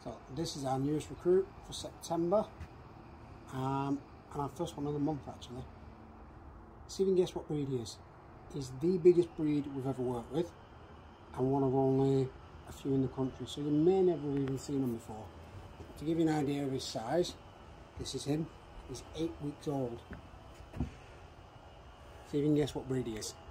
So this is our newest recruit for September, and our first one of the month actually. See if you can guess what breed he is. He's the biggest breed we've ever worked with, and one of only a few in the country, so you may never have even seen him before. To give you an idea of his size, this is him. He's 8 weeks old. See if you can guess what breed he is.